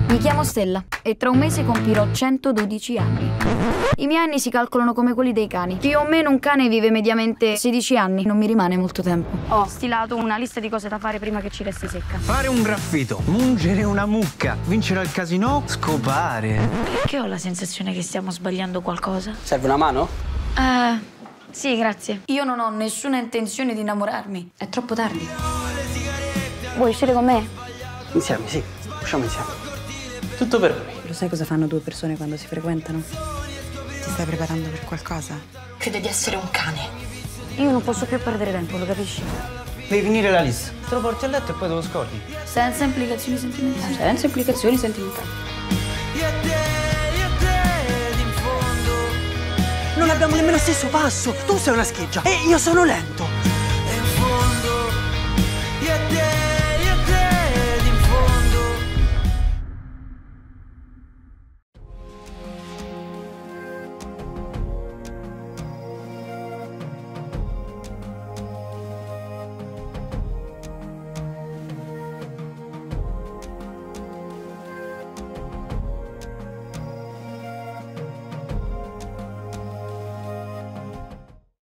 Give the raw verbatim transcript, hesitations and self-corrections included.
Mi chiamo Stella e tra un mese compirò centododici anni. I miei anni si calcolano come quelli dei cani. Più o meno un cane vive mediamente sedici anni, non mi rimane molto tempo. Ho stilato una lista di cose da fare prima che ci resti secca. Fare un graffito, mungere una mucca, vincere al casino, scopare. Perché ho la sensazione che stiamo sbagliando qualcosa? Serve una mano? Eh, sì, grazie. Io non ho nessuna intenzione di innamorarmi. È troppo tardi. Vuoi uscire con me? Insieme, sì. Usciamo insieme. Tutto per me. Lo sai cosa fanno due persone quando si frequentano? Ti stai preparando per qualcosa? Crede di essere un cane. Io non posso più perdere tempo, lo capisci? Devi finire la lista. Te lo porti a letto e poi te lo scordi. Senza implicazioni sentimentali. Senza implicazioni sentimentali. Non abbiamo nemmeno lo stesso passo. Tu sei una scheggia e io sono lento.